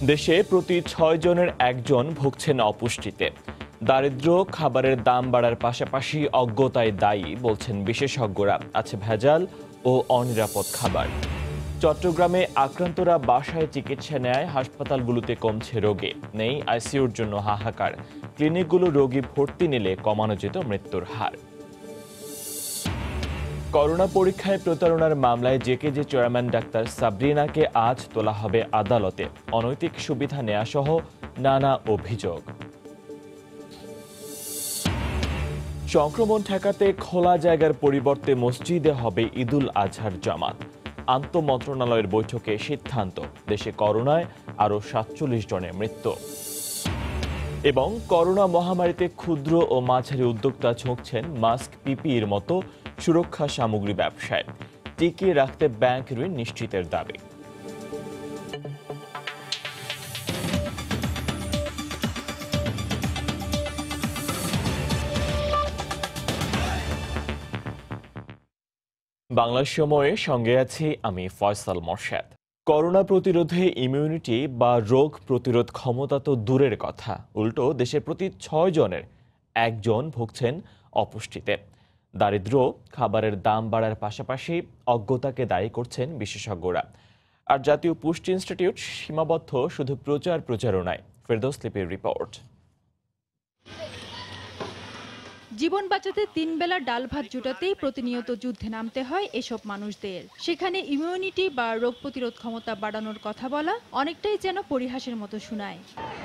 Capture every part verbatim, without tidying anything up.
দেশে প্রতি ছয় জনের একজন ভুগছেন অপুষ্টিতে। দারিদ্র্য, খাবারের দাম বাড়ার পাশাপাশি অজ্ঞতায় দায়ী বলছেন বিশেষজ্ঞরা। আছে ভেজাল ও অনিরাপদ খাবার। চট্টগ্রামে আক্রান্তরা বাসায় চিকিৎসা নেয়, হাসপাতালগুলোতে কমছে রোগী। নেই আইসিইউর জন্য হাহাকার। ক্লিনিকগুলো রোগী ভর্তি নিলে কমানো যেত মৃত্যুর হার। করোনা পরীক্ষায় প্রতারণার মামলায় জেকেজি চেয়ারম্যান ডাক্তার সাবরিনাকে আজ তোলা হবে আদালতে। অনৈতিক সুবিধা নেওয়া সহ নানা অভিযোগ। সংক্রমণ ঠেকাতে খোলা জায়গার পরিবর্তে মসজিদে হবে ঈদুল আজহার জামাত। আন্তঃমন্ত্রণালয়ের বৈঠকে সিদ্ধান্ত। দেশে করোনায় আরও সাতচল্লিশ জনের মৃত্যু। এবং করোনা মহামারীতে ক্ষুদ্র ও মাঝারি উদ্যোক্তা ঝুঁকছেন মাস্ক, পিপিইর মতো সুরক্ষা সামগ্রী ব্যবসায়। টিকিয়ে রাখতে ব্যাংক ঋণ নিশ্চিতের দাবি। বাংলা সময়ে সঙ্গে আছি আমি ফয়সাল মোর্শেদ। করোনা প্রতিরোধে ইমিউনিটি বা রোগ প্রতিরোধ ক্ষমতা তো দূরের কথা, উল্টো দেশের প্রতি ছয় জনের একজন ভুগছেন অপুষ্টিতে। দারিদ্র্য, খাবারের দাম বাড়ার পাশাপাশি অজ্ঞতাকে দায়ী করছেন বিশেষজ্ঞরা। আর জাতীয় পুষ্টি ইনস্টিটিউট সীমাবদ্ধ শুধু প্রচার প্রচারণায়। ফেরদৌস লিপির রিপোর্ট। জীবন বাঁচাতে তিন বেলা ডাল ভাত জোটাতেই প্রতিনিয়ত যুদ্ধে নামতে হয় এসব মানুষদের। সেখানে ইমিউনিটি বা রোগ প্রতিরোধ ক্ষমতা বাড়ানোর কথা বলা অনেকটাই যেন পরিহাসের মতো শোনায়।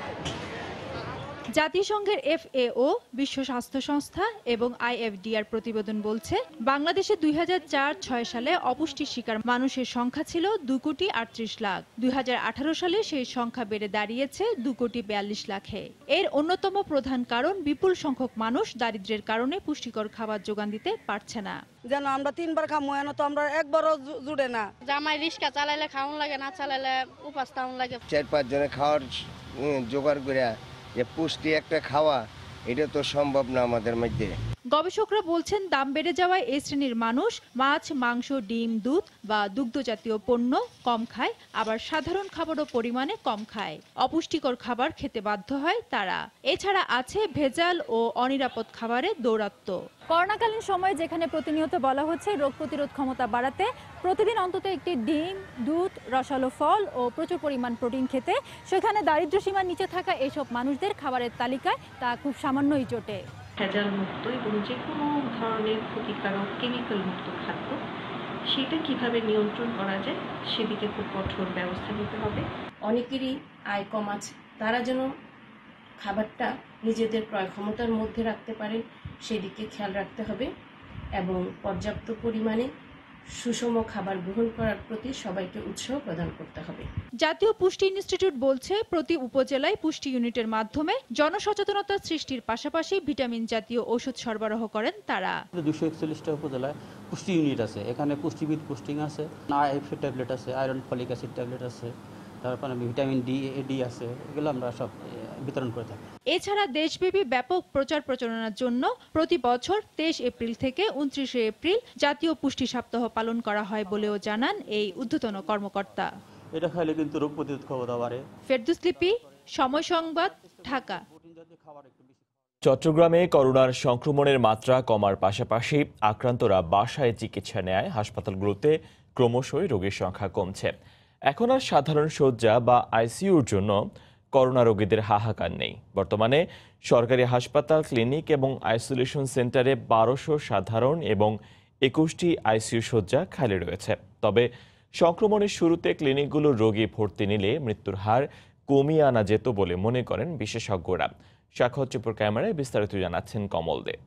জাতিসংঘের এফএও, বিশ্ব স্বাস্থ্য সংস্থা এবং আইএফডিআর প্রতিবেদন বলছে, বাংলাদেশে দুই হাজার চার ছয় সালে অপুষ্টির শিকার মানুষের সংখ্যা ছিল দু কোটি আটত্রিশ লাখ। দুই হাজার আঠারো সালে সেই সংখ্যা বেড়ে দাঁড়িয়েছে দু কোটি বিয়াল্লিশ লাখে। এর অন্যতম প্রধান কারণ বিপুল সংখ্যক মানুষ দারিদ্র্যের কারণে পুষ্টিকর খাবার যোগান দিতে পারছে না। যেন আমরা তিনবার খামো, এন তো আমরা একবারও জুড়ে না। জামাই রিক্সা চালাইলে খাওয়ান লাগে, না চালাইলে উপাস তাওন লাগে। চার পাঁচ জনে খাওয়ার জোগাড় করে যে পুষ্টি একটা খাওয়া, এটা তো সম্ভব না আমাদের মধ্যে। গবেষকরা বলছেন, দাম বেড়ে যাওয়ায় এই শ্রেণীর মানুষ মাছ, মাংস, ডিম, দুধ বা দুগ্ধ জাতীয় পণ্য কম খায়, আবার সাধারণ খাবারও পরিমাণে কম খায়। অপুষ্টিকর খাবার খেতে বাধ্য হয় তারা। এছাড়া আছে ভেজাল ও অনিরাপদ খাবারের দৌরাত্ম্য। করোনাকালীন সময়ে যেখানে প্রতিনিয়ত বলা হচ্ছে রোগ প্রতিরোধ ক্ষমতা বাড়াতে প্রতিদিন অন্তত একটি ডিম, দুধ, রসালো ফল ও প্রচুর পরিমাণ প্রোটিন খেতে, সেখানে দারিদ্র্য সীমার নিচে থাকা এসব মানুষদের খাবারের তালিকায় তা খুব সামান্যই জোটে। ভেজাল মুক্ত এবং যে কোনো ধরনের ক্ষতিকারক কেমিক্যাল মুক্ত খাদ্য, সেটা কিভাবে নিয়ন্ত্রণ করা যায় সেদিকে খুব কঠোর ব্যবস্থা নিতে হবে। অনেকেরই আয় কম আছে, তারা যেন খাবারটা নিজেদের ক্রয় ক্ষমতার মধ্যে রাখতে পারেন সেদিকে খেয়াল রাখতে হবে এবং পর্যাপ্ত পরিমাণে সুষম খাবার গ্রহণ করার প্রতি সবাইকে উৎসাহ প্রদান করতে হবে। জাতীয় পুষ্টি ইনস্টিটিউট বলছে, প্রতি উপজেলায় পুষ্টি ইউনিটের মাধ্যমে জনসচেতনতা সৃষ্টির পাশাপাশি ভিটামিন জাতীয় ওষুধ সরবরাহ করেন তারা। দুশো একচল্লিশটা উপজেলায় পুষ্টি ইউনিট আছে, এখানে পুষ্টিবিদ পুষ্টিং আছে, আইএফএ ট্যাবলেট আছে, আয়রন ফলিক অ্যাসিড ট্যাবলেট আছে, তারপরে ভিটামিন ডি এডি আছে, এগুলো আমরা সব বিতরণ করে থাকি। এছাড়া দেশব্যাপী ব্যাপক প্রচার প্রচারণার জন্য প্রতি বছর তেইশ এপ্রিল থেকে উনত্রিশে এপ্রিল জাতীয় পুষ্টি সপ্তাহ পালন করা হয় বলেও জানান এই ঊর্ধ্বতন কর্মকর্তা। এটা খাইলে কিন্তু রোগ প্রতিরোধ ক্ষমতা বাড়ে। ফেরদৌস লিপি, সময় সংবাদ, ঢাকা। চট্টগ্রামে করোনার সংক্রমণের মাত্রা কমার পাশাপাশি আক্রান্তরা বাসায় চিকিৎসা নেয়, হাসপাতালগুলোতে ক্রমশই রোগীর সংখ্যা কমছে। এখন আর সাধারণ শয্যা বা আইসিইউর জন্য করোনা রোগীদের হাহাকার নেই। বর্তমানে সরকারি হাসপাতাল, ক্লিনিক এবং আইসোলেশন সেন্টারে বারোশো সাধারণ এবং একুশটি আইসিইউ শয্যা খালি রয়েছে। তবে সংক্রমণের শুরুতে ক্লিনিকগুলো রোগী ভর্তি নিলে মৃত্যুর হার কমিয়ে আনা যেত বলে মনে করেন বিশেষজ্ঞরা। সাক্ষর চুপুর ক্যামেরায় বিস্তারিত জানাচ্ছেন কমল দে।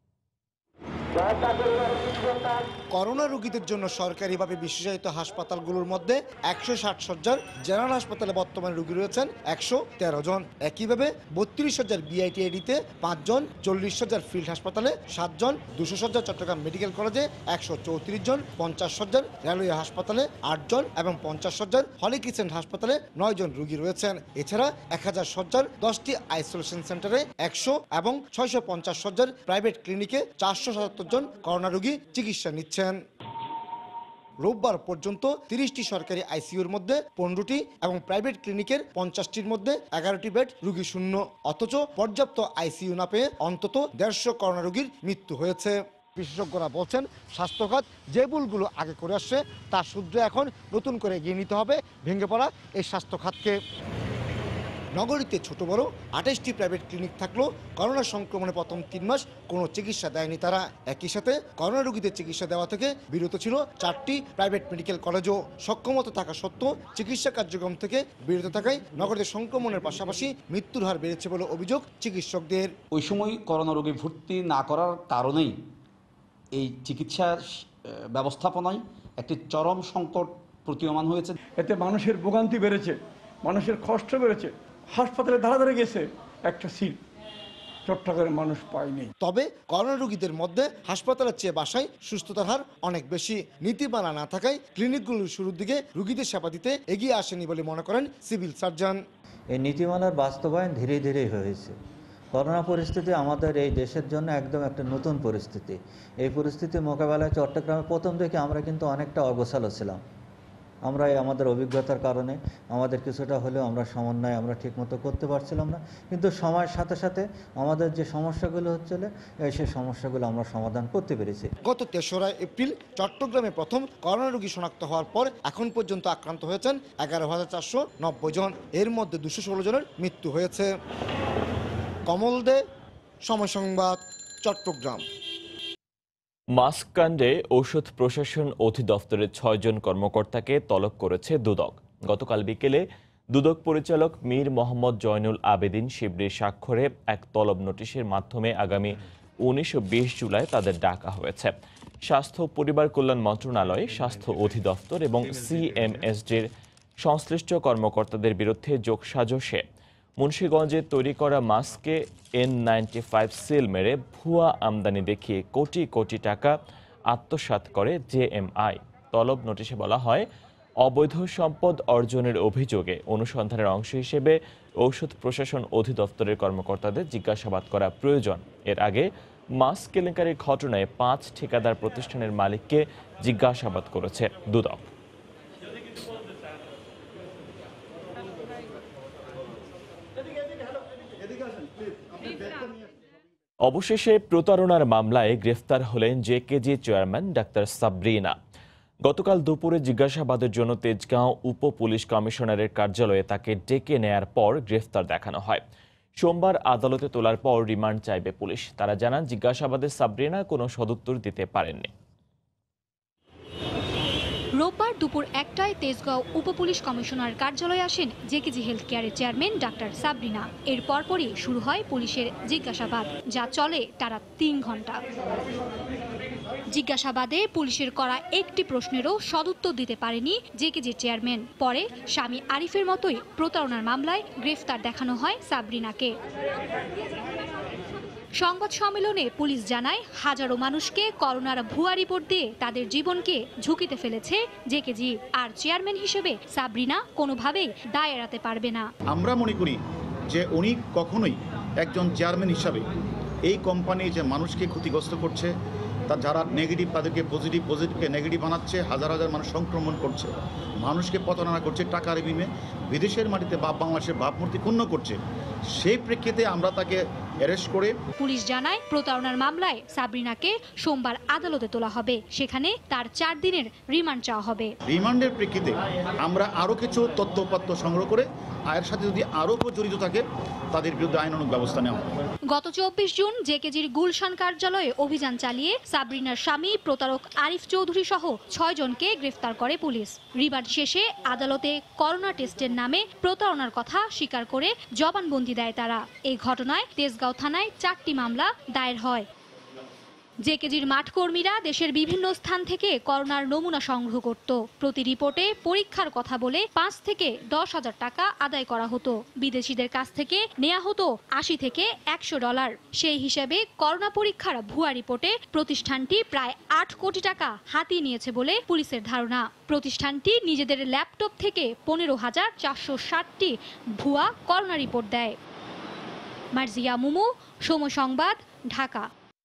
করোনা রোগীদের জন্য সরকারিভাবে বিশেষায়িত হাসপাতালগুলোর মধ্যে একশো ষাট সজ্জার জেনারেল হাসপাতালে বর্তমানে রোগী রয়েছেন একশো তেরো জন। একইভাবে বত্রিশ সজ্জার বিআইটিআইডিতে পাঁচজন, চল্লিশ সজ্জার ফিল্ড হাসপাতালে সাতজন, দুশো সজ্জার চট্টগ্রাম মেডিকেল কলেজে একশো চৌত্রিশ জন, পঞ্চাশ সজ্জার রেলওয়ে হাসপাতালে আটজন এবং পঞ্চাশ সজ্জার হলি কিচেন হাসপাতালে নয় জন রোগী রয়েছেন। এছাড়া এক হাজার সজ্জার দশটি আইসোলেশন সেন্টারে একশো এবং ছয়শো পঞ্চাশ সজ্জার প্রাইভেট ক্লিনিকে চারশো সাতাত্তর জন করোনা রোগী চিকিৎসা নিচ্ছেন। রোববার পর্যন্ত তিরিশটি সরকারি আইসিইউর মধ্যে পনেরোটি এবং প্রাইভেট ক্লিনিকের পঞ্চাশটির মধ্যে এগারোটি বেড রোগী শূন্য, অথচ পর্যাপ্ত আইসিইউ না পেয়ে অন্তত দেড়শো করোনা রোগীর মৃত্যু হয়েছে। বিশেষজ্ঞরা বলছেন স্বাস্থ্য খাত যে ভুলগুলো আগে করে আসছে তার সূত্রে এখন নতুন করে এগিয়ে নিতে হবে ভেঙে পড়া এই স্বাস্থ্য খাতকে। নগরীতে ছোট বড় আঠাশটি প্রাইভেট ক্লিনিক থাকলেও করোনা সংক্রমণে প্রথম তিন মাস কোনো চিকিৎসা দেয়নি তারা। একই সাথে করোনা রোগীদের চিকিৎসা দেওয়া থেকে বিরত ছিল চারটি প্রাইভেট মেডিকেল কলেজও। সক্ষমতা থাকা সত্ত্বেও চিকিৎসা কার্যক্রম থেকে বিরত থাকায় নগরীতে সংক্রমণের পাশাপাশি মৃত্যুর হার বেড়েছে বলে অভিযোগ চিকিৎসকদের। ওই সময় করোনা রোগী ভর্তি না করার কারণেই এই চিকিৎসা ব্যবস্থাপনায় একটি চরম সংকট প্রতীয়মান হয়েছে। এতে মানুষের ভোগান্তি বেড়েছে, মানুষের কষ্ট বেড়েছে, হাসপাতালে ধারা ধারে গেছে একটা সিট চট্টগ্রামের মানুষ পায়নি। তবে করোনা রোগীদের মধ্যে হাসপাতালের চেয়ে বাসায় সুস্থতার হার অনেক বেশি। নীতিমালা না থাকায় ক্লিনিকগুলোর শুরুর দিকে রোগীদের সেবা দিতে এগিয়ে আসেনি বলে মনে করেন সিভিল সার্জন। এই নীতিমালার বাস্তবায়ন ধীরে ধীরে হয়েছে। করোনা পরিস্থিতি আমাদের এই দেশের জন্য একদম একটা নতুন পরিস্থিতি। এই পরিস্থিতি মোকাবেলায় চট্টগ্রামে প্রথম থেকে আমরা কিন্তু অনেকটা অগোছালো ছিলাম। আমরা আমাদের অভিজ্ঞতার কারণে আমাদের কিছুটা হলেও আমরা সমন্বয় আমরা ঠিকমতো করতে পারছিলাম না, কিন্তু সময়ের সাথে সাথে আমাদের যে সমস্যাগুলো হচ্ছিল সেই সমস্যাগুলো আমরা সমাধান করতে পেরেছি। গত তেসরা এপ্রিল চট্টগ্রামে প্রথম করোনা রোগী শনাক্ত হওয়ার পর এখন পর্যন্ত আক্রান্ত হয়েছেন এগারো হাজার চারশো নব্বই জন, এর মধ্যে দুশো ষোলো জনের মৃত্যু হয়েছে। কমল দে, সময় সংবাদ, চট্টগ্রাম। মাস্ক কাণ্ডে ঔষধ প্রশাসন অধিদপ্তরের ছয়জন কর্মকর্তাকে তলব করেছে দুদক। গতকাল বিকেলে দুদক পরিচালক মীর মোহাম্মদ জয়নুল আবেদিন শিবলির স্বাক্ষরে এক তলব নোটিশের মাধ্যমে আগামী উনিশ ও বিশ জুলাই তাদের ডাকা হয়েছে। স্বাস্থ্য পরিবার কল্যাণ মন্ত্রণালয়, স্বাস্থ্য অধিদপ্তর এবং সিএমএসডির সংশ্লিষ্ট কর্মকর্তাদের বিরুদ্ধে যোগসাজশে মুন্সিগঞ্জে তৈরি করা মাস্কে এন নাইনটি ফাইভ সিল মেরে ভুয়া আমদানি দেখিয়ে কোটি কোটি টাকা আত্মসাৎ করে জেএমআই। তলব নোটিশে বলা হয়, অবৈধ সম্পদ অর্জনের অভিযোগে অনুসন্ধানের অংশ হিসেবে ঔষধ প্রশাসন অধিদপ্তরের কর্মকর্তাদের জিজ্ঞাসাবাদ করা প্রয়োজন। এর আগে মাস্ক কেলেঙ্কারির ঘটনায় পাঁচ ঠিকাদার প্রতিষ্ঠানের মালিককে জিজ্ঞাসাবাদ করেছে দুদক। অবশেষে প্রতারণার মামলায় গ্রেফতার হলেন জেকেজি চেয়ারম্যান ডাক্তার সাবরিনা। গতকাল দুপুরে জিজ্ঞাসাবাদের জন্য তেজগাঁও উপ পুলিশ কমিশনারের কার্যালয়ে তাকে ডেকে নেয়ার পর গ্রেফতার দেখানো হয়। সোমবার আদালতে তোলার পর রিমান্ড চাইবে পুলিশ। তারা জানান, জিজ্ঞাসাবাদে সাবরিনা কোনো সদুত্তর দিতে পারেননি। রোববার দুপুর একটায় তেজগাঁও উপপুলিশ কমিশনার কার্যালয়ে আসেন জেকেজি হেলথ কেয়ারের চেয়ারম্যান ডাক্তার সাবরিনা। এর পরপরই শুরু হয় পুলিশের জিজ্ঞাসাবাদ, যা চলে টানা তিন ঘন্টা। জিজ্ঞাসাবাদে পুলিশের করা একটি প্রশ্নেরও সদুত্তর দিতে পারেনি জেকেজির চেয়ারম্যান। পরে স্বামী আরিফের মতোই প্রতারণার মামলায় গ্রেফতার দেখানো হয় সাবরিনাকে। সংবাদ সম্মেলনে পুলিশ জানায়, হাজারো মানুষকে করোনার ভুয়া রিপোর্ট দিয়ে তাদের জীবনকে ঝুঁকিতে ফেলেছে জেকেজি, আর চেয়ারম্যান হিসেবে সাবরিনা কোনোভাবেই দায় এড়াতে পারবে না। আমরা মনে করি যে উনি কখনোই একজন চেয়ারম্যান হিসাবে এই কোম্পানি যে মানুষকে ক্ষতিগ্রস্ত করছে, তা যারা নেগেটিভ তাদেরকে পজিটিভ, পজিটিভকে নেগেটিভ বানাচ্ছে, হাজার হাজার মানুষ সংক্রমণ করছে, মানুষকে প্রতারণা করছে, টাকার বিনিময়ে বিদেশের মাটিতে বাপ বাংলাদেশের ভাবমূর্তি ক্ষুণ্ণ করছে। সেই প্রেক্ষিতে আমরা তাকে অ্যারেস্ট করে পুলিশ জানায়, প্রতারণার মামলায় সাবরিনাকে সোমবার আদালতে তোলা হবে। সেখানে তার চার দিনের রিমান্ড চাওয়া হবে। রিমান্ডের প্রেক্ষিতে আমরা আরও কিছু তথ্যপত্র সংগ্রহ করে আয়ের সাথে যদি আরও কেউ জড়িত থাকে তাদের বিরুদ্ধে আইনানুগ ব্যবস্থা নেওয়া হবে। গত চব্বিশ জুন জেকেজির গুলশান কার্যালয়ে অভিযান চালিয়ে সাবরিনার স্বামী প্রতারক আরিফ চৌধুরী সহ ছয় জনকে গ্রেফতার করে পুলিশ। রিমান্ড শেষে আদালতে করোনা টেস্টের নামে প্রতারণার কথা স্বীকার করে জবানবন্দি দেয় তারা। এই ঘটনায় তেজগাঁও থানায় চারটি মামলা দায়ের হয়। জেকেজির মাঠকর্মীরা দেশের বিভিন্ন স্থান থেকে করোনার নমুনা সংগ্রহ করত। প্রতি রিপোর্টে পরীক্ষার কথা বলে পাঁচ থেকে দশ হাজার টাকা আদায় করা হতো। বিদেশিদের কাছ থেকে নেওয়া হতো আশি থেকে একশো ডলার। সেই হিসাবে করোনা পরীক্ষার ভুয়া রিপোর্টে প্রতিষ্ঠানটি প্রায় আট কোটি টাকা হাতিয়ে নিয়েছে বলে পুলিশের ধারণা। প্রতিষ্ঠানটি নিজেদের ল্যাপটপ থেকে পনেরো হাজার চারশো ষাটটি ভুয়া করোনা রিপোর্ট দেয়। মার্জিয়া মুমু, সময় সংবাদ, ঢাকা।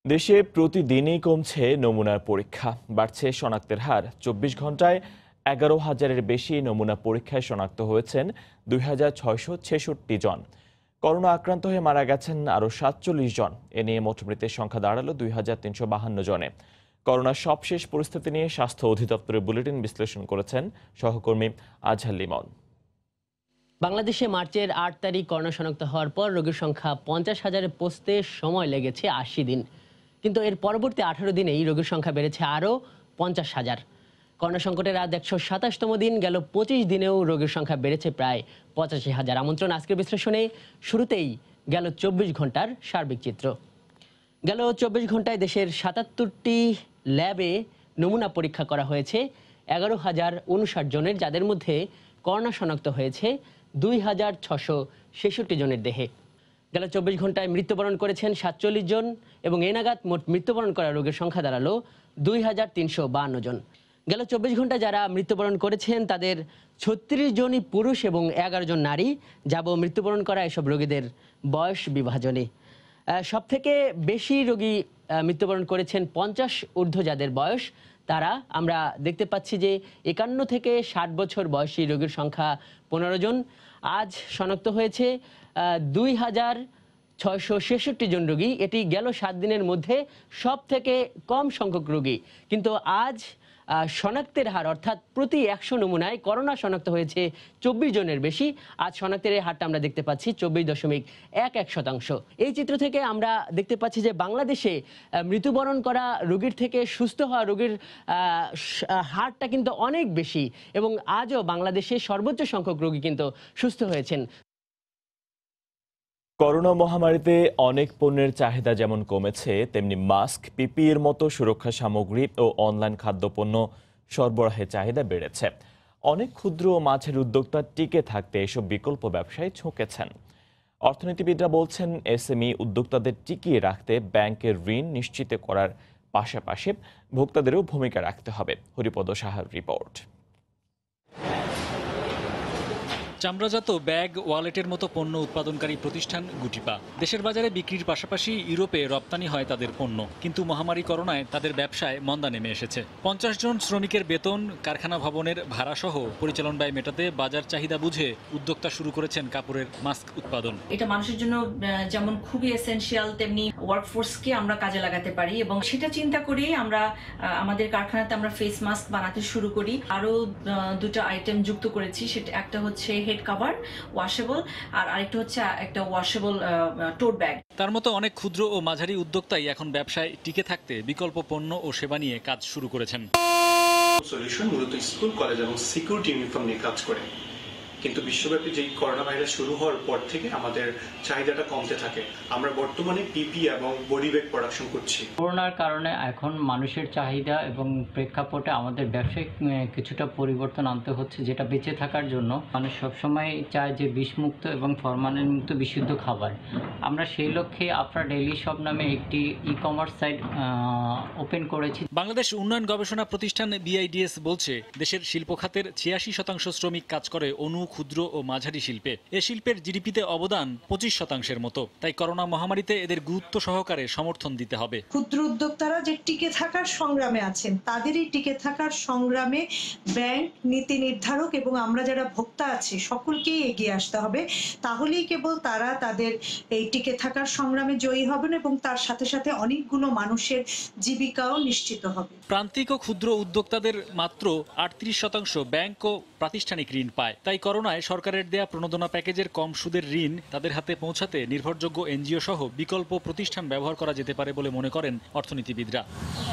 দেশে প্রতিদিনই কমছে নমুনার পরীক্ষা, বাড়ছে শনাক্তের হার। চব্বিশ ঘন্টায় এগারো হাজারের বেশি নমুনা পরীক্ষায় শনাক্ত হয়েছেন দুই হাজার ছয়শো ছেষট্টি জন। করোনা আক্রান্ত হয়ে মারা গেছেন আরও সাতচল্লিশ জন। এ নিয়ে মোট মৃতের সংখ্যা দাঁড়ালো দুই হাজার তিনশো বাহান্ন জনে। করোনার সবশেষ পরিস্থিতি নিয়ে স্বাস্থ্য অধিদপ্তরের বুলেটিন বিশ্লেষণ করেছেন সহকর্মী আজহার লিমন। বাংলাদেশে মার্চের আট তারিখ করোনা শনাক্ত হওয়ার পর রোগীর সংখ্যা পঞ্চাশ হাজারে পৌঁছতে সময় লেগেছে আশি দিন, কিন্তু এর পরবর্তী আঠারো দিনেই রোগীর সংখ্যা বেড়েছে আরও পঞ্চাশ হাজার। করোনা সংকটের আজ একশো সাতাশতম দিন, গেল পঁচিশ দিনেও রোগীর সংখ্যা বেড়েছে প্রায় পঁচাশি হাজার। আমন্ত্রণ আজকের বিশ্লেষণে। শুরুতেই গেল চব্বিশ ঘন্টার সার্বিক চিত্র। গেল চব্বিশ ঘন্টায় দেশের সাতাত্তরটি ল্যাবে নমুনা পরীক্ষা করা হয়েছে এগারো হাজার উনষাট জনের, যাদের মধ্যে করোনা শনাক্ত হয়েছে দুই হাজার ছশো ছেষট্টি জনের দেহে। গেল চব্বিশ ঘন্টায় মৃত্যুবরণ করেছেন সাতচল্লিশ জন এবং এ নাগাদ মোট মৃত্যুবরণ করা রোগীর সংখ্যা দাঁড়ালো দুই হাজার তিনশো বাহান্ন জন। গেল চব্বিশ ঘন্টায় যারা মৃত্যুবরণ করেছেন তাদের ছত্রিশ জনই পুরুষ এবং এগারো জন নারী। যাব মৃত্যুবরণ করা এসব রোগীদের বয়স বিভাজনে। সব থেকে বেশি রোগী মৃত্যুবরণ করেছেন পঞ্চাশ ঊর্ধ্ব যাদের বয়স, তারা আমরা দেখতে পাচ্ছি যে একান্ন থেকে ষাট বছর বয়সী রোগীর সংখ্যা পনেরো জন। আজ শনাক্ত হয়েছে দুই হাজার ছয়শো ছেষট্টি জন রোগী। এটি গেল সাত দিনের মধ্যে সব থেকে কম সংখ্যক রোগী, কিন্তু আজ শনাক্তের হার অর্থাৎ প্রতি একশো নমুনায় করোনা শনাক্ত হয়েছে চব্বিশ জনের বেশি। আজ শনাক্তের এই হারটা আমরা দেখতে পাচ্ছি চব্বিশ দশমিক এক এক শতাংশ। এই চিত্র থেকে আমরা দেখতে পাচ্ছি যে বাংলাদেশে মৃত্যুবরণ করা রোগীর থেকে সুস্থ হওয়া রোগীর হারটা কিন্তু অনেক বেশি, এবং আজও বাংলাদেশে সর্বোচ্চ সংখ্যক রোগী কিন্তু সুস্থ হয়েছেন। করোনা মহামারীতে অনেক পণ্যের চাহিদা যেমন কমেছে, তেমনি মাস্ক, পিপিইর মতো সুরক্ষা সামগ্রী ও অনলাইন খাদ্যপণ্য সরবরাহের চাহিদা বেড়েছে। অনেক ক্ষুদ্র ও মাঝের উদ্যোক্তা টিকে থাকতে এসব বিকল্প ব্যবসায় ঝুঁকেছেন। অর্থনীতিবিদরা বলছেন, এসএমই উদ্যোক্তাদের টিকিয়ে রাখতে ব্যাংকের ঋণ নিশ্চিত করার পাশাপাশি ভোক্তাদেরও ভূমিকা রাখতে হবে। হরিপদ সাহার রিপোর্ট। চামড়াজাত ব্যাগ, ওয়ালেটের মতো পণ্য উৎপাদনকারী প্রতিষ্ঠান গুটিপা দেশের বাজারে বিক্রির পাশাপাশি ইউরোপে রপ্তানি হয় তাদের পণ্য, কিন্তু মহামারী করোনায় তাদের ব্যবসায় মন্দা নেমে এসেছে। পঞ্চাশ জন শ্রমিকের বেতন, কারখানা ভবনের ভাড়াসহ পরিচালন ব্যয় মেটাতে বাজার চাহিদা বুঝে উদ্যোক্তা শুরু করেছেন কাপড়ের মাস্ক উৎপাদন। এটা মানুষের জন্য যেমন খুবই এসেনশিয়াল, তেমনি ওয়ার্কফোর্সকে আমরা কাজে লাগাতে পারি, এবং সেটা চিন্তা করে আমরা আমাদের কারখানাতে আমরা ফেস মাস্ক বানাতে শুরু করি। আরো দুটো আইটেম যুক্ত করেছি, সেটা একটা হচ্ছে হেড কভার ওয়াশেবল, আর আরেকটা হচ্ছে একটা ওয়াশেবল টোট ব্যাগ। তার মতো অনেক ক্ষুদ্র ও মাঝারি উদ্যোক্তাই এখন ব্যবসায় টিকে থাকতে বিকল্প পণ্য ও সেবা নিয়ে কাজ শুরু করেছেন। সলিউশন মূলত স্কুল, কলেজ এবং সিকিউরিটি ইউনিফর্ম নিয়ে কাজ করে, কিন্তু বিশ্বব্যাপী যেই করোনা ভাইরাস শুরু হওয়ার পর থেকে আমাদের চাহিদাটা কমতে থাকে। আমরা বর্তমানে পিপি এবং বডি ব্যাগ প্রোডাকশন করছি। করোনার কারণে এখন মানুষের চাহিদা এবং প্রেক্ষাপটে আমাদের ব্যবসায়িক কিছুটা পরিবর্তন আনতে হচ্ছে, যেটা বেঁচে থাকার জন্য মানুষ সবসময় চায় যে বিষমুক্ত এবং ফরমালিন মুক্ত বিশুদ্ধ খাবার। আমরা সেই লক্ষ্যে আপনার ডেইলি শপ নামে একটি ই কমার্স সাইট ওপেন করেছি। বাংলাদেশ উন্নয়ন গবেষণা প্রতিষ্ঠান বিআইডিএস বলছে, দেশের শিল্প খাতের ছিয়াশি শতাংশ শ্রমিক কাজ করে অনু, ক্ষুদ্র ও মাঝারি শিল্পে। এ শিল্পের জিডিপিতে অবদান পঁচিশ শতাংশের মতো। তাই করোনা মহামারীতে এদের গুরুত্ব সহকারে সমর্থন দিতে হবে। ক্ষুদ্র উদ্যোক্তারা যে টিকে থাকার সংগ্রামে আছেন, তাদেরই টিকে থাকার সংগ্রামে ব্যাংক, নীতি নির্ধারক এবং আমরা যারা ভোক্তা আছি সকলকেই এগিয়ে আসতে হবে। তাহলেই কেবল তারা তাদের এই টিকে থাকার সংগ্রামে জয়ী হবেন এবং তার সাথে সাথে অনেকগুলো মানুষের জীবিকাও নিশ্চিত হবে। প্রান্তিক ও ক্ষুদ্র উদ্যোক্তাদের মাত্র আটত্রিশ শতাংশ ব্যাংক ও প্রাতিষ্ঠানিক ঋণ পায়। তাই করোনায় সরকারের দেয়া প্রণোদনা প্যাকেজের কম সুদের ঋণ তাদের হাতে পৌঁছাতে নির্ভরযোগ্য এনজিও সহ বিকল্প প্রতিষ্ঠান ব্যবহার করা যেতে পারে বলে মনে করেন অর্থনীতিবিদরা।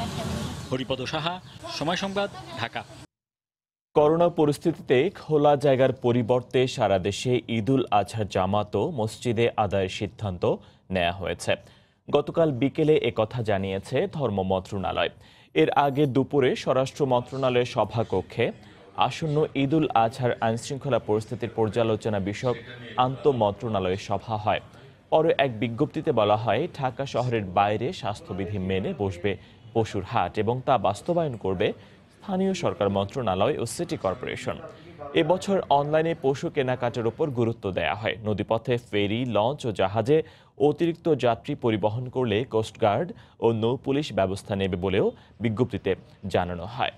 হরিপদ সাহা, সময় সংবাদ, ঢাকা। করোনা পরিস্থিতিতে খোলা জায়গার পরিবর্তে সারা দেশে ঈদুল আজহার জামাত ও মসজিদে আদায়ের সিদ্ধান্ত নেওয়া হয়েছে। গতকাল বিকেলে একথা জানিয়েছে ধর্ম মন্ত্রণালয়। এর আগে দুপুরে স্বরাষ্ট্র মন্ত্রণালয়ের সভাকক্ষে আসন্ন ঈদুল আজহার আইনশৃঙ্খলা পরিস্থিতির পর্যালোচনা বিষয়ক আন্তঃমন্ত্রণালয়ের সভা হয়। পরে এক বিজ্ঞপ্তিতে বলা হয়, ঢাকা শহরের বাইরে স্বাস্থ্যবিধি মেনে বসবে পশুর হাট এবং তা বাস্তবায়ন করবে স্থানীয় সরকার মন্ত্রণালয় ও সিটি কর্পোরেশন। এবছর অনলাইনে পশু কেনাকাটার উপর গুরুত্ব দেওয়া হয়। নদীপথে ফেরি, লঞ্চ ও জাহাজে অতিরিক্ত যাত্রী পরিবহন করলে কোস্টগার্ড ও নৌ পুলিশ ব্যবস্থা নেবে বলেও বিজ্ঞপ্তিতে জানানো হয়।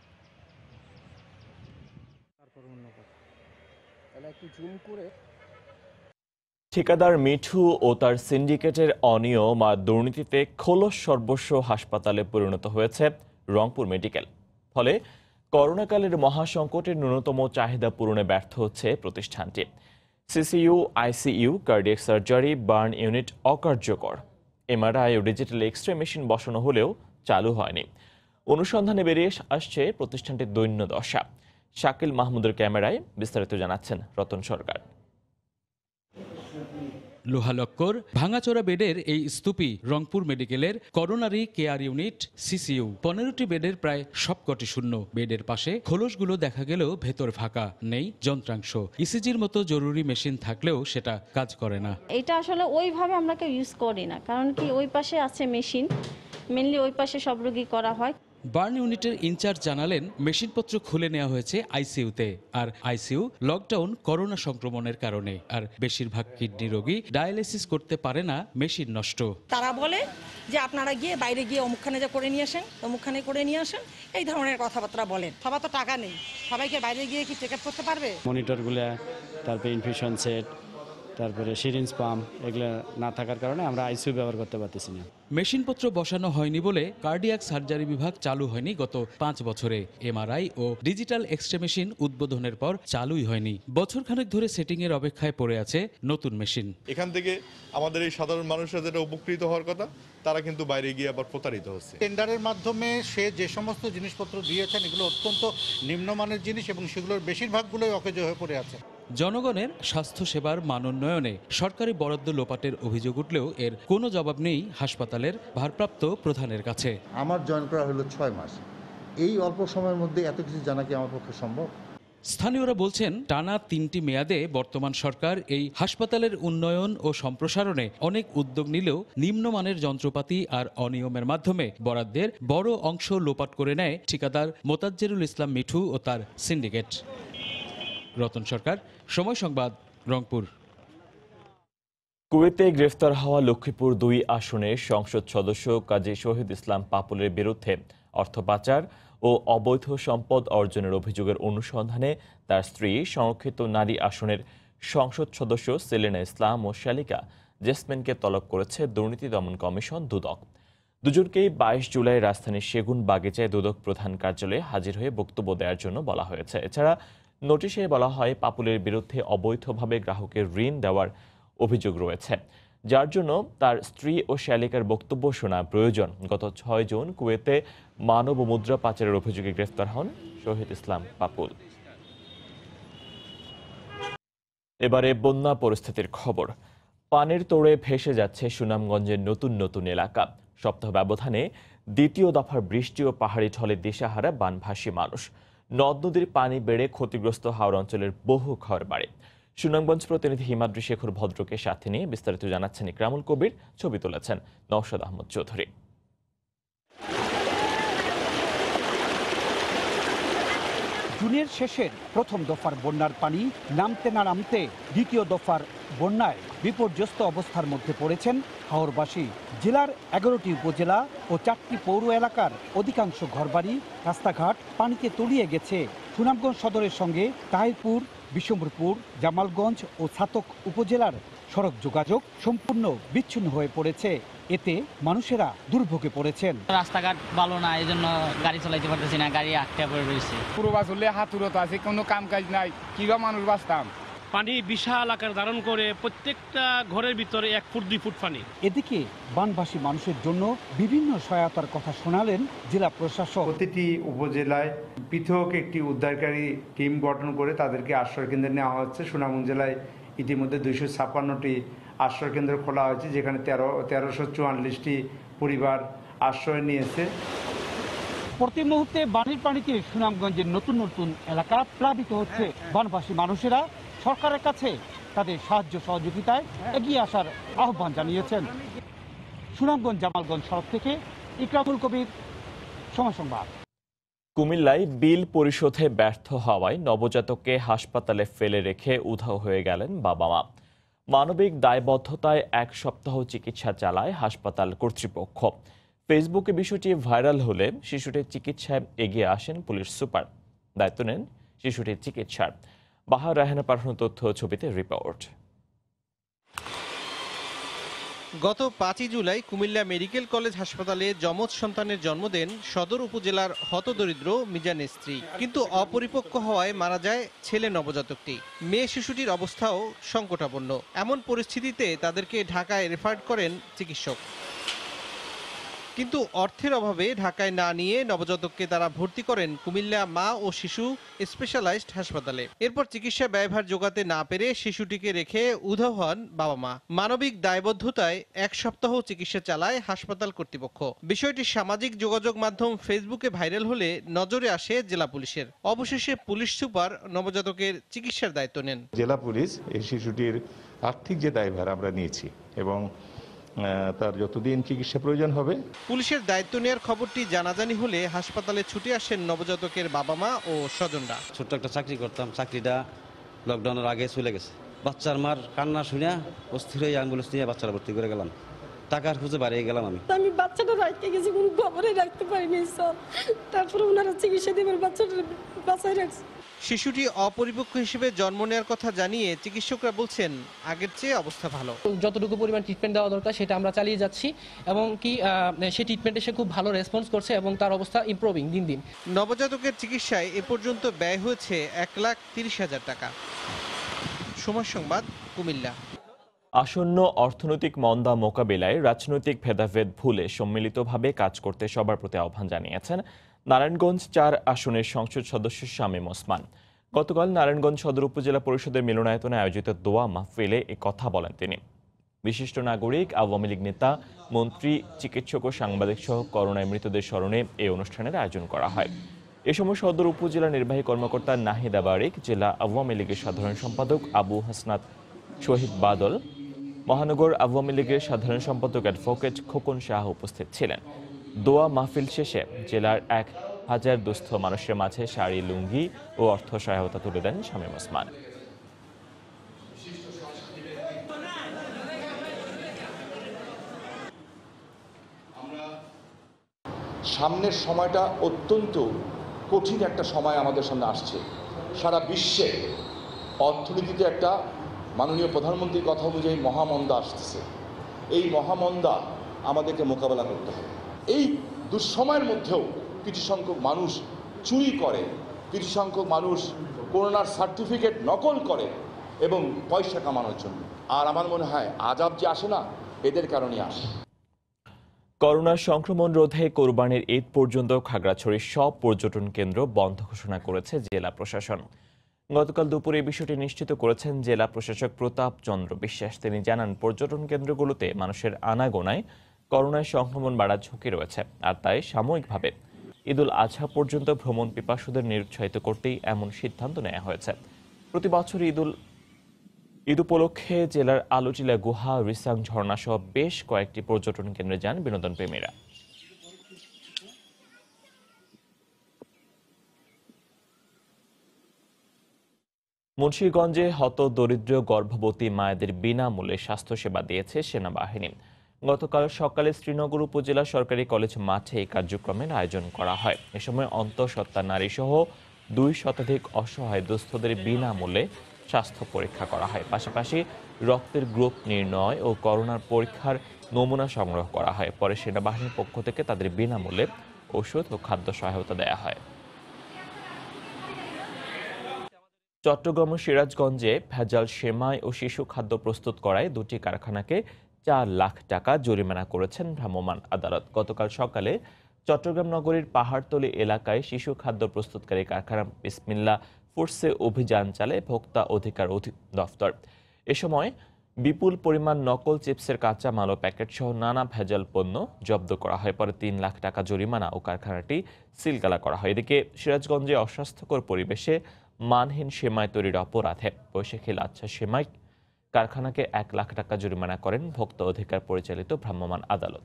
ঠিকাদার মিঠু ও তার সিন্ডিকেটের অনিয়ম আর দুর্নীতিতে খোলস সর্বস্ব হাসপাতালে পরিণত হয়েছে রংপুর মেডিকেল। ফলে করোনাকালের মহাসংকটের ন্যূনতম চাহিদা পূরণে ব্যর্থ হচ্ছে প্রতিষ্ঠানটি। CCU, ICU, cardiac surgery, burn unit অকার্যকর। এমআরআই ও ডিজিটাল এক্স-রে মেশিন বসানো হলেও চালু হয়নি। অনুসন্ধানে বেরিয়ে আসছে প্রতিষ্ঠানটির দৈন্য দশা। শাকিল মাহমুদের ক্যামেরায় বিস্তারিত জানাচ্ছেন রতন সরকার। লোহালক্কর ভাঙাচোরা বেডের এই স্তূপী রংপুর মেডিকেলের করোনারি কেয়ার ইউনিট সিসিইউ। পনেরোটি বেডের প্রায় সবকটি শূন্য। বেডের পাশে খোলসগুলো দেখা গেলেও ভেতর ফাঁকা, নেই যন্ত্রাংশ। ইসিজির মতো জরুরি মেশিন থাকলেও সেটা কাজ করে না। এটা আসলে ওইভাবে আমরা কেউ ইউজ করি না, কারণ কি ওই পাশে আছে মেশিন, মেনলি ওই পাশে সব রোগী করা হয়। বার্ন ইউনিটের ইনচার্জ জানালেন, মেশিনপত্র খুলে নেওয়া হয়েছে আইসিইউতে। আর আইসিইউ লকডাউন করোনা সংক্রমণের কারণে। আর বেশিরভাগ কিডনি রোগী ডায়ালিসিস করতে পারে না, মেশিন নষ্ট। তারা বলে যে আপনারা গিয়ে বাইরে গিয়ে অমুকখানে যা করে নিয়ে আসেন, অমুকখানে করে নিয়ে আসেন, এই ধরনের কথাবার্তা বলেন। সবার তো টাকা নেই, সবাইকে বাইরে গিয়ে কি চেক আপ করতে পারবে? মনিটরগুলো, তারপরে ইনফিউশন সেট, তারপরে সিরিঞ্জ পাম্প, এগুলো না থাকার কারণে আমরা আইসিইউ ব্যবহার করতে পারতেছি না। মেশিনপত্র বসানো হয়নি বলে কার্ডিয়াক সার্জারি বিভাগ চালু হয়নি গত পাঁচ বছরে। এমআরআই ও ডিজিটাল এক্স-রে মেশিন উদ্বোধনের পর চালুই হয়নি। বছরখানেক ধরে সেটিং এর অপেক্ষায় পড়ে আছে নতুন মেশিন। এখান থেকে আমাদের এই সাধারণ মানুষরা যেটা উপকৃত হওয়ার কথা, তারা কিন্তু বাইরে গিয়ে আবার প্রতারিত হচ্ছে। টেন্ডারের মাধ্যমে সে যে সমস্ত জিনিসপত্র দিয়েছেন এগুলো অত্যন্ত নিম্নমানের জিনিস এবং সেগুলোর বেশিরভাগগুলোই অকেজো হয়ে পড়ে আছে। জনগণের স্বাস্থ্যসেবার মান উন্নয়নে সরকারি বরাদ্দ লোপাটের অভিযোগ উঠলেও এর কোনো জবাব নেই হাসপাতালের ভারপ্রাপ্ত প্রধানের কাছে। আমার জয়েন করা হলো ছয় মাস, এই অল্প সময়ের মধ্যে এত কিছু জানা কি আমার পক্ষে সম্ভব? স্থানীয়রা বলছেন, টানা তিনটি মেয়াদে বর্তমান সরকার এই হাসপাতালের উন্নয়ন ও সম্প্রসারণে অনেক উদ্যোগ নিলেও নিম্নমানের যন্ত্রপাতি আর অনিয়মের মাধ্যমে বরাদ্দের বড় অংশ লোপাট করে নেয় ঠিকাদার মোতাজ্জেরুল ইসলাম মিঠু ও তার সিন্ডিকেট। রতন সরকার, সময় সংবাদ, রংপুর। কুয়েতে গ্রেফতার হওয়া লক্ষ্মীপুর দুই আসনের সংসদ সদস্য কাজী শহীদ ইসলাম পাপুলের বিরুদ্ধে অর্থ পাচার ও অবৈধ সম্পদ অর্জনের অভিযোগের অনুসন্ধানে তার স্ত্রী সংরক্ষিত নারী আসনের সংসদ সদস্য সেলিনা ইসলাম ও শালিকা জেসমিনকে তলব করেছে দুর্নীতি দমন কমিশন দুদক। দুজনকেই বাইশ জুলাই রাজধানীর সেগুন বাগিচায় দুদক প্রধান কার্যালয়ে হাজির হয়ে বক্তব্য দেওয়ার জন্য বলা হয়েছে। এছাড়া নোটিশে বলা হয়, পাপুলের বিরুদ্ধে অবৈধভাবে গ্রাহকের ঋণ দেওয়ার অভিযোগ রয়েছে, যার জন্য তার স্ত্রী ও শালিকার বক্তব্য শোনা প্রয়োজন। গত ছয় জুন কুয়েতে মানব ও মুদ্রা পাচারের অভিযোগে গ্রেফতার হন শহীদ ইসলাম পাপুল। এবারে বন্যা পরিস্থিতির খবর। পানির তোড়ে ভেসে যাচ্ছে সুনামগঞ্জের নতুন নতুন এলাকা। সপ্তাহ ব্যবধানে দ্বিতীয় দফার বৃষ্টি ও পাহাড়ি ঢলে দিশাহারা বানভাসী মানুষ। নদ নদীর পানি বেড়ে ক্ষতিগ্রস্ত হাওড় অঞ্চলের বহু ঘর বাড়ি। সুনামগঞ্জ প্রতিনিধি হিমাদ্রি শেখর ভদ্রকে সাথে নিয়ে বিস্তারিত জানাচ্ছেন ইকরামুল কবির, ছবি তুলেছেন নওশাদ আহমদ চৌধুরী। জুনের শেষের প্রথম দফার বন্যার পানি নামতে না নামতে দ্বিতীয় দফার বন্যায় বিপর্যস্ত অবস্থার মধ্যে পড়েছেন হাওরবাসী। জেলার এগারোটি উপজেলা ও চারটি পৌর এলাকার অধিকাংশ ঘরবাড়ি, রাস্তাঘাট পানিতে তলিয়ে গেছে। সুনামগঞ্জ সদরের সঙ্গে তাহিরপুর, বিশম্বরপুর, জামালগঞ্জ ও ছাতক উপজেলার সড়ক যোগাযোগ সম্পূর্ণ বিচ্ছিন্ন হয়ে পড়েছে। এতে মানুষেরা দুর্ভোগে পড়েছেন। রাস্তাঘাট ভালো না, এই জন্য গাড়ি চালাইতে পারতেছি না, গাড়ি আটকে পড়ে রয়েছে। পুরো বাস হলে হাতুরত আছে, কোনো কাম কাজ নাই, কিভাবে মানুষ বাঁচতাম? পানি বিশাল আকার ধারণ করে প্রত্যেকটা ঘরের ভিতরে এক ফুট দুই ফুট পানি। এদিকে বানভাসী মানুষের জন্য বিভিন্ন সহায়তার কথা শোনালেন জেলা প্রশাসক। প্রতিটি উপজেলায় পৃথক একটি উদ্ধারকারী টিম গঠন করে তাদেরকে আশ্রয় কেন্দ্রে নেওয়া হচ্ছে। সুনামগঞ্জ জেলায় ইতিমধ্যে দুইশো ছাপ্পান্নটি আশ্রয় কেন্দ্র খোলা হয়েছে, যেখানে তেরো তেরোশো চুয়াল্লিশটি পরিবার আশ্রয় নিয়েছে। প্রতি মুহূর্তে বানের পানিতে সুনামগঞ্জের নতুন নতুন এলাকা প্লাবিত হচ্ছে। বানভাসী মানুষেরা সরকারের কাছে তাদের সাহায্য সহযোগিতায় এগিয়ে আসার আহ্বান জানিয়েছেন। সুনামগঞ্জ জামালগঞ্জ সড়ক থেকে ইকরামুল কবির, সময় সংবাদ। কুমিল্লায় বিল পরিশোধে ব্যর্থ হওয়ায় নবজাতককে হাসপাতালে ফেলে রেখে উধাও হয়ে গেলেন বাবা মা। মানবিক দায়বদ্ধতায় এক সপ্তাহ চিকিৎসা চালায় হাসপাতাল কর্তৃপক্ষ। ফেসবুকে বিষয়টি ভাইরাল হলে শিশুটির চিকিৎসায় এগিয়ে আসেন পুলিশ সুপার। দায়িত্ব নেন শিশুটির চিকিৎসার। বাহার রায়হানা পাঠানো তথ্য ছবিতে রিপোর্ট। গত পাঁচই জুলাই কুমিল্লা মেডিকেল কলেজ হাসপাতালে যমজ সন্তানের জন্ম দেন সদর উপজেলার হতদরিদ্র মিজানের স্ত্রী, কিন্তু অপরিপক্ক হওয়ায় মারা যায় ছেলে নবজাতকটি। মেয়ে শিশুটির অবস্থাও সংকটাপন্ন। এমন পরিস্থিতিতে তাদেরকে ঢাকায় রেফার করেন চিকিৎসক, কিন্তু অর্থের অভাবে ঢাকায় না নিয়ে নবজাতককে তারা ভর্তি করেন কুমিল্লা মা ও শিশু স্পেশালাইজড হাসপাতালে। এরপর চিকিৎসা ব্যয়ভার জোগাতে না পেরে শিশুটিকে রেখে উধাও হন বাবা মা। মানবিক দায়বদ্ধতায় এক সপ্তাহ চিকিৎসা চালায় হাসপাতাল কর্তৃপক্ষ। বিষয়টি সামাজিক যোগাযোগ মাধ্যম ফেসবুকে ভাইরাল হলে নজরে আসে জেলা পুলিশের। অবশেষে পুলিশ সুপার নবজাতকের চিকিৎসার দায়িত্ব নেন। জেলা পুলিশ এই শিশুটির আর্থিক যে দায়ভার আমরা নিয়েছি এবং তার যতদিন চিকিৎসা প্রয়োজন হবে। পুলিশের দায়িত্ব নেওয়ার খবরটি জানাজানি হলে হাসপাতালে ছুটে আসেন নবজাতকের বাবা মা ও স্বজনরা। ছোট্ট একটা চাকরি করতাম, চাকরিটা লকডাউনের আগে চলে গেছে। বাচ্চার মার কান্না শুনে অস্থির হয়ে অ্যাম্বুলেন্স নিয়ে বাচ্চারা ভর্তি করে গেলাম। টাকার খুঁজে বাড়িয়ে গেলাম আমি আমি বাচ্চাটা রাখতে গেছি, কোনো খবরে রাখতে পারিনি স্যার। তারপরে ওনারা চিকিৎসা দেবেন, বাচ্চাটা বাঁচায় রাখছে। শিশুটি অপরিপক্ক হিসেবে জন্ম নেওয়ার কথা জানিয়ে চিকিৎসকরা বলছেন আগের চেয়ে অবস্থা ভালো। যতটুকু পরিমাণ ট্রিটমেন্ট দেওয়া দরকার সেটা আমরা চালিয়ে যাচ্ছি এবং কি সেই ট্রিটমেন্টে সে খুব ভালো রেসপন্স করছে এবং তার অবস্থা ইমপ্রুভিং দিন দিন। নবজাতকের চিকিৎসায় এ পর্যন্ত ব্যয় হয়েছে এক লাখ তিরিশ হাজার টাকা। সময় সংবাদ, কুমিল্লা। আসন্ন অর্থনৈতিক মন্দা মোকাবিলায় রাজনৈতিক ভেদাভেদ ভুলে সম্মিলিতভাবে কাজ করতে সবার প্রতি আহ্বান জানিয়েছেন নারায়ণগঞ্জ চার আসনের সংসদ সদস্য শামীম ওসমান। গতকাল নারায়ণগঞ্জ সদর উপজেলা পরিষদের মিলনায়তনে আয়োজিত দোয়া মাহফিলে এ কথা বলেন তিনি। বিশিষ্ট নাগরিক, আওয়ামী লীগ নেতা, মন্ত্রী, চিকিৎসক ও সাংবাদিক সহ করোনায় মৃতদের স্মরণে এই অনুষ্ঠানের আয়োজন করা হয়। এ সময় সদর উপজেলা নির্বাহী কর্মকর্তা নাহিদা বারিক, জেলা আওয়ামী লীগের সাধারণ সম্পাদক আবু হাসনাত শহীদ বাদল, মহানগর আওয়ামী লীগের সাধারণ সম্পাদক অ্যাডভোকেট খোকন শাহ উপস্থিত ছিলেন। দোয়া মাহফিল শেষে জেলার এক হাজার দুস্থ মানুষের মাঝে শাড়ি, লুঙ্গি ও অর্থ সহায়তা তুলে দেন শামীম ওসমান। সামনের সময়টা অত্যন্ত কঠিন একটা সময় আমাদের সামনে আসছে। সারা বিশ্বে অর্থনীতিতে একটা মাননীয় প্রধানমন্ত্রীর কথা অনুযায়ী মহামন্দা আসতেছে। এই মহামন্দা আমাদেরকে মোকাবেলা করতে হবে। এই দুঃসময়ের মধ্যেও কিছু সংখ্যক মানুষ চুরি করে, কিছু সংখ্যক মানুষ করোনার সার্টিফিকেট নকল করে এবং পয়সা কামানোর জন্য। আর আমার মনে হয় আজাব যে আসে না, এদের কারণে আসে। করোনা সংক্রমণ রোধে কোরবানির ঈদ পর্যন্ত খাগড়াছড়ির সব পর্যটন কেন্দ্র বন্ধ ঘোষণা করেছে জেলা প্রশাসন। গতকাল দুপুরে এই বিষয়টি নিশ্চিত করেছেন জেলা প্রশাসক প্রতাপ চন্দ্র বিশ্বাস। তিনি জানান, পর্যটন কেন্দ্রগুলোতে মানুষের আনাগোনায় করোনায় সংক্রমণ বাড়ার ঝুঁকি রয়েছে, আর তাই সাময়িকভাবে ঈদুল আজহা পর্যন্ত ভ্রমণ পিপাসুদের নিরুৎসাহিত করতেই এমন সিদ্ধান্ত নেওয়া হয়েছে। প্রতি বছর ঈদুল ঈদ উপলক্ষে জেলার আলোটিলা গুহা, রিসাং ঝর্ণা সহ বেশ কয়েকটি পর্যটন কেন্দ্রে যান বিনোদন প্রেমীরা। মুন্সিগঞ্জে হত দরিদ্র গর্ভবতী মায়েদের বিনামূল্যে স্বাস্থ্যসেবা দিয়েছে সেনাবাহিনী। গতকাল সকালে শ্রীনগর উপজেলা সরকারি কলেজ মাঠে এই কার্যক্রমের আয়োজন করা হয়। এ সময় অন্তঃসত্ত্বা নারী সহ দুই শতাধিক অসহায় দুস্থদের বিনামূল্যে স্বাস্থ্য পরীক্ষা করা হয়। পাশাপাশি রক্তের গ্রুপ নির্ণয় ও করোনার পরীক্ষার নমুনা সংগ্রহ করা হয়। পরে সেনাবাহিনীর পক্ষ থেকে তাদের বিনামূল্যে ওষুধ ও খাদ্য সহায়তা দেওয়া হয়। চট্টগ্রাম ও সিরাজগঞ্জে ভেজাল সেমাই ও শিশু খাদ্য প্রস্তুত করায় দুটি কারখানাকে চার লাখ টাকা জরিমানা করেছেন ভ্রাম্যমাণ আদালত। গতকাল সকালে চট্টগ্রাম নগরীর পাহাড়তলী এলাকায় শিশু খাদ্য প্রস্তুতকারী কারখানা বিসমিল্লা ফুডসে অভিযান চালায় ভোক্তা অধিকার দফতর। এ সময় বিপুল পরিমাণ নকল চিপসের কাঁচা মাল ও প্যাকেট সহ নানা ভেজাল পণ্য জব্দ করা হয়। পরে তিন লাখ টাকা জরিমানা ও কারখানাটি সিলগালা করা হয়। এদিকে সিরাজগঞ্জে অস্বাস্থ্যকর পরিবেশে মানহীন সেমাই তৈরির অপরাধে বৈশাখী লাচ্ছা সেমাই কারখানাকে এক লাখ টাকা জরিমানা করেন ভোক্তা অধিকার পরিচালিত ভ্রাম্যমাণ আদালত।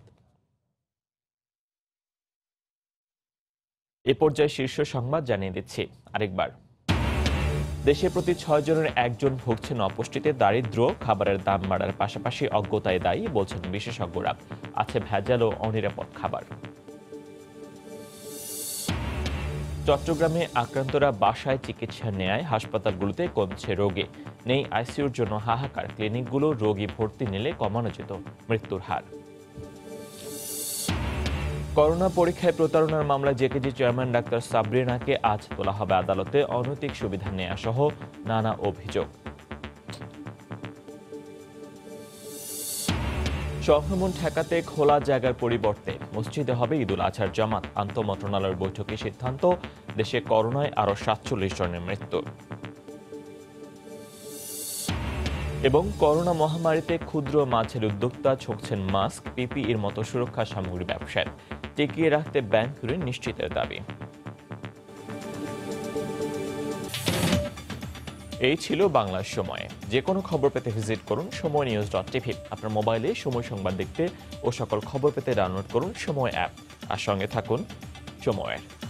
এ পর্যায়ে শীর্ষ সংবাদ জানিয়ে দিচ্ছি আরেকবার। দেশে প্রতি ছয় জনের একজন ভুগছেন অপুষ্টিতে। দারিদ্র খাবারের দাম বাড়ার পাশাপাশি অজ্ঞতায় দায়ী বলছেন বিশেষজ্ঞরা। আছে ভেজাল ও অনিরাপদ খাবার। চট্টগ্রামে আক্রান্তরা বাসায় চিকিৎসা নেয়, হাসপাতালগুলোতে কমছে রোগী। নেই আইসিইউর জন্য হাহাকার, ক্লিনিকগুলো রোগী ভর্তি নিলে কমানো যেত মৃত্যুর হার। করোনা পরীক্ষায় প্রতারণার মামলায় জেকেজি চেয়ারম্যান ডাক্তার সাবরিনাকে আজ তোলা হবে আদালতে। অনৈতিক সুবিধা নেওয়া সহ নানা অভিযোগ। সংক্রমণ ঠেকাতে খোলা জায়গার পরিবর্তে মসজিদে হবে ঈদুল আজহার জামাত। আন্তঃমন্ত্রণালয়ের বৈঠকে সিদ্ধান্ত, দেশে করোনায় আরও সাতচল্লিশ জনের মৃত্যু। এবং করোনা মহামারীতে ক্ষুদ্র মাছের উদ্যোক্তা ছকছেন মাস্ক, পিপিইর মতো সুরক্ষা সামগ্রী ব্যবসায়। টিকিয়ে রাখতে ব্যাংক ঋণ নিশ্চিতের দাবি। এই ছিল বাংলার সময়। যে কোনো খবর পেতে ভিজিট করুন সময় নিউজ ডট টিভি। আপনার মোবাইলে সময় সংবাদ দেখতে ও সকল খবর পেতে ডাউনলোড করুন সময় অ্যাপ। আর সঙ্গে থাকুন সময়ের।